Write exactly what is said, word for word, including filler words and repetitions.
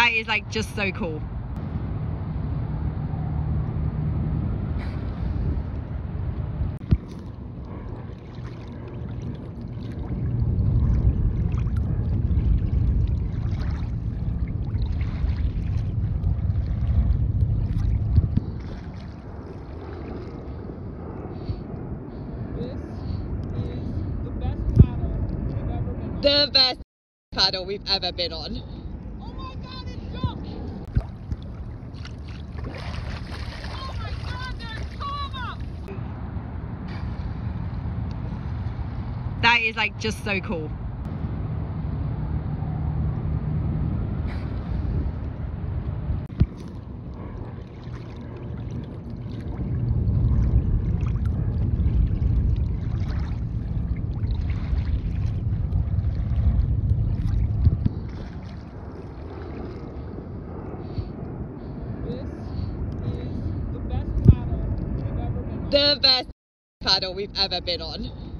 That is like just so cool. The best paddle we've ever been on. Oh my god, it jumped! Oh my god, there's Tama! That is like just so cool. The best paddle we've ever been on.